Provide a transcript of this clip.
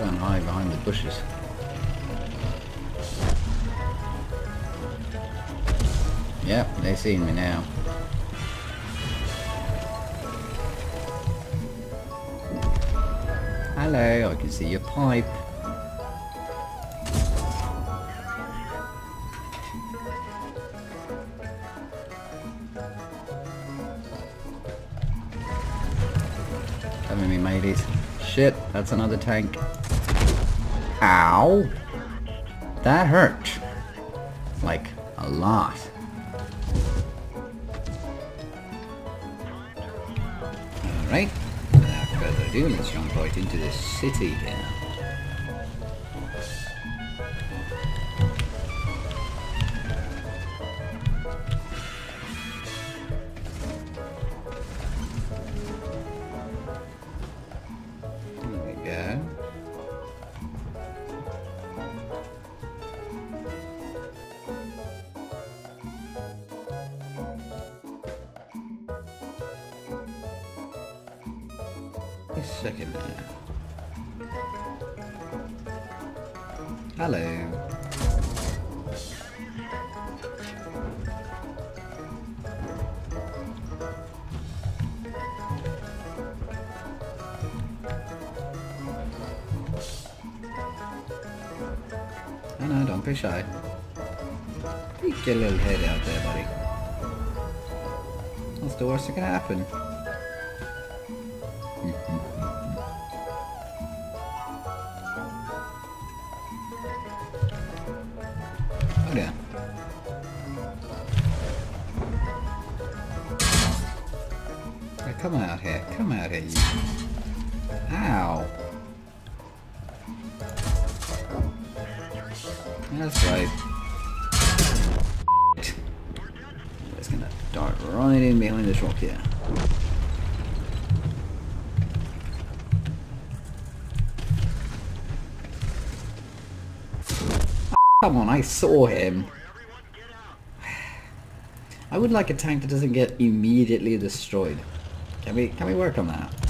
and hide behind the bushes. Yep, they seen me now. Hello, I can see your pipe. Come with me, mateys. Shit, that's another tank. Ow! That hurt. Like, a lot. Alright, without further ado, let's jump right into the city here. There we go. A second there. Hello. Oh no, don't be shy. You get a little head out there, buddy. What's the worst that can happen? Oh yeah. Hey, come out here. Come out here, you. Ow. That's right. It's gonna dart right in behind this rock here. Come on, I saw him. I would like a tank that doesn't get immediately destroyed. Can we work on that?